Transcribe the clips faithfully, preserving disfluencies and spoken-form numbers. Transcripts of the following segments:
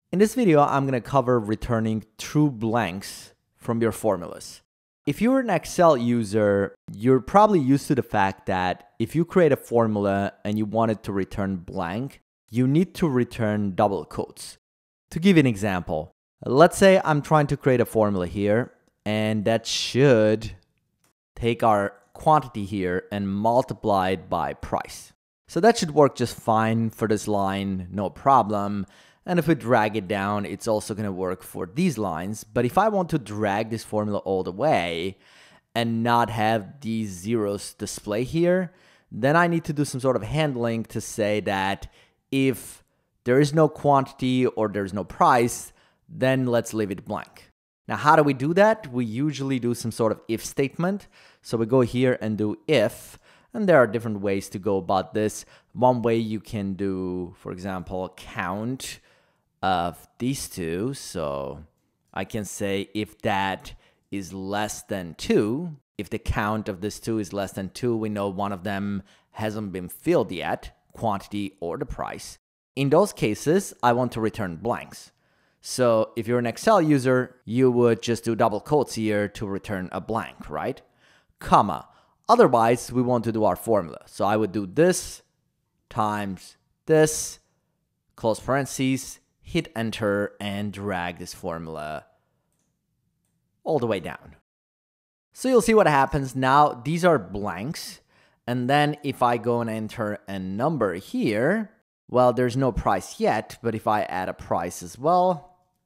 In this video, I'm going to cover returning true blanks from your formulas. If you're an Excel user, you're probably used to the fact that if you create a formula and you want it to return blank, you need to return double quotes. To give you an example, let's say I'm trying to create a formula here, and that should take our quantity here and multiply it by price. So that should work just fine for this line, no problem. And if we drag it down, it's also going to work for these lines. But if I want to drag this formula all the way and not have these zeros display here, then I need to do some sort of handling to say that if there is no quantity or there's no price, then let's leave it blank. Now, how do we do that? We usually do some sort of if statement. So we go here and do if, and there are different ways to go about this. One way you can do, for example, count of these two. So I can say if that is less than two, if the count of this two is less than two, we know one of them hasn't been filled yet, quantity or the price. In those cases, I want to return blanks. So if you're an Excel user, you would just do double quotes here to return a blank, right? Comma. Otherwise, we want to do our formula. So I would do this times this, close parentheses, hit enter, and drag this formula all the way down. So you'll see what happens now. These are blanks. And then if I go and enter a number here, well, there's no price yet, but if I add a price as well,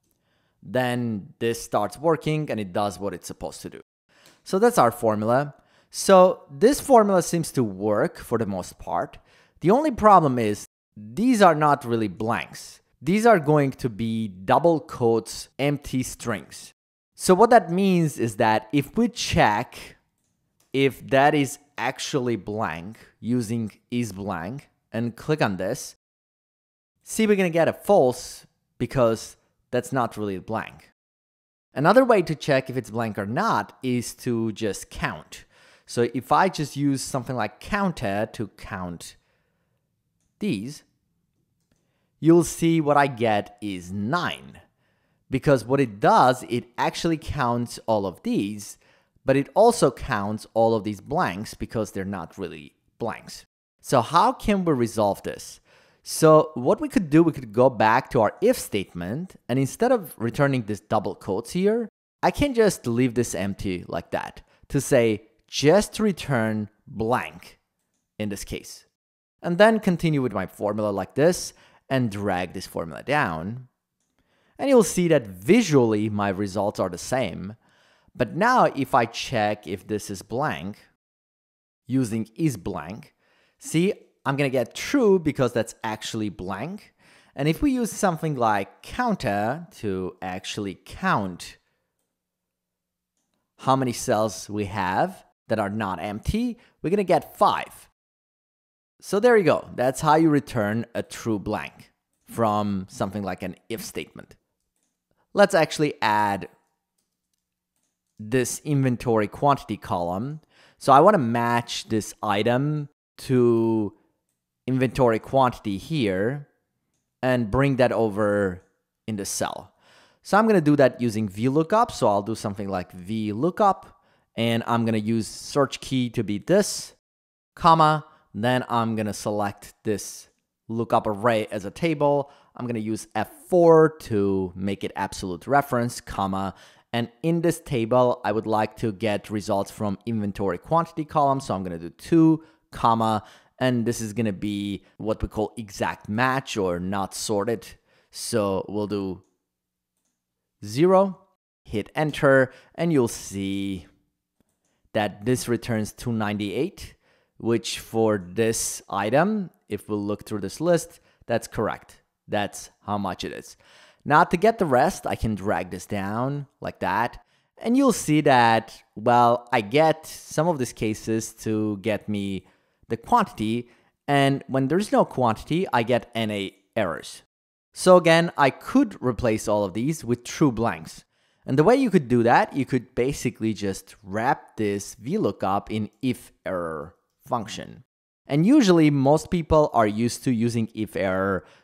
then this starts working and it does what it's supposed to do. So that's our formula. So this formula seems to work for the most part. The only problem is these are not really blanks. These are going to be double quotes, empty strings. So what that means is that if we check if that is actually blank using isBlank and click on this, see, we're going to get a false because that's not really blank. Another way to check if it's blank or not is to just count. So if I just use something like counter to count these, you'll see what I get is nine. Because what it does, it actually counts all of these, but it also counts all of these blanks because they're not really blanks. So how can we resolve this? So what we could do, we could go back to our if statement, and instead of returning this double quotes here, I can just leave this empty like that to say just return blank in this case. And then continue with my formula like this and drag this formula down. And you'll see that visually my results are the same. But now if I check if this is blank using isBlank, see, I'm going to get true because that's actually blank. And if we use something like counter to actually count how many cells we have that are not empty, we're going to get five. So there you go. That's how you return a true blank from something like an if statement. Let's actually add this inventory quantity column. So I want to match this item to inventory quantity here and bring that over in the cell. So I'm going to do that using VLOOKUP. So I'll do something like VLOOKUP, and I'm going to use search key to be this, comma, then I'm going to select this lookup array as a table. I'm going to use F four to make it absolute reference, comma, and in this table, I would like to get results from inventory quantity column. So I'm going to do two, comma, and this is going to be what we call exact match or not sorted. So we'll do zero, hit enter, and you'll see that this returns two ninety-eight, which for this item, if we look through this list, that's correct. That's how much it is. Now to get the rest, I can drag this down like that. And you'll see that, well, I get some of these cases to get me the quantity. And when there's no quantity, I get N A errors. So again, I could replace all of these with true blanks. And the way you could do that, you could basically just wrap this VLOOKUP in IFERROR function. And usually most people are used to using IFERROR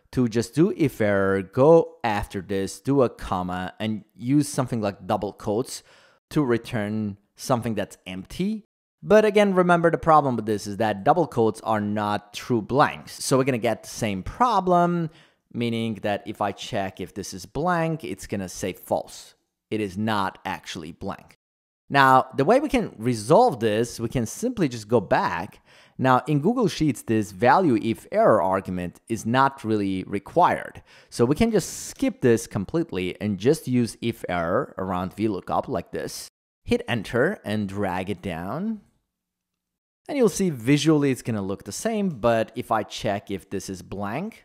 to just do if error, go after this, do a comma, and use something like double quotes to return something that's empty. But again, remember the problem with this is that double quotes are not true blanks. So we're going to get the same problem, meaning that if I check if this is blank, it's going to say false. It is not actually blank. Now, the way we can resolve this, we can simply just go back. Now, in Google Sheets, this value if error argument is not really required. So we can just skip this completely and just use if error around VLOOKUP like this. Hit enter and drag it down. And you'll see visually it's going to look the same, but if I check if this is blank,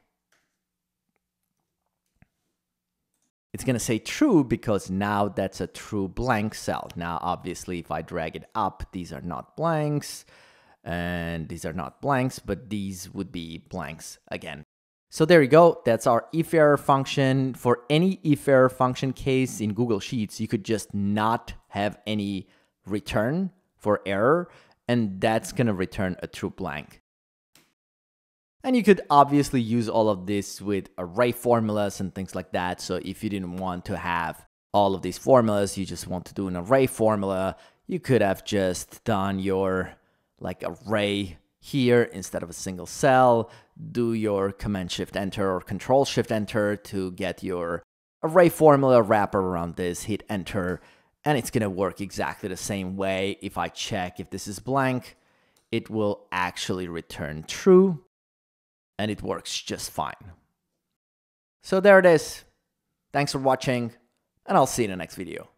it's going to say true because now that's a true blank cell. Now, obviously, if I drag it up, these are not blanks, and these are not blanks, but these would be blanks again. So there you go. That's our IFERROR function. For any IFERROR function case in Google Sheets, you could just not have any return for error, and that's going to return a true blank. And you could obviously use all of this with array formulas and things like that. So if you didn't want to have all of these formulas, you just want to do an array formula, you could have just done your like array here instead of a single cell, do your command shift enter or control shift enter to get your array formula wrapper around this, hit enter, and it's going to work exactly the same way. If I check if this is blank, it will actually return true, and it works just fine. So there it is. Thanks for watching, and I'll see you in the next video.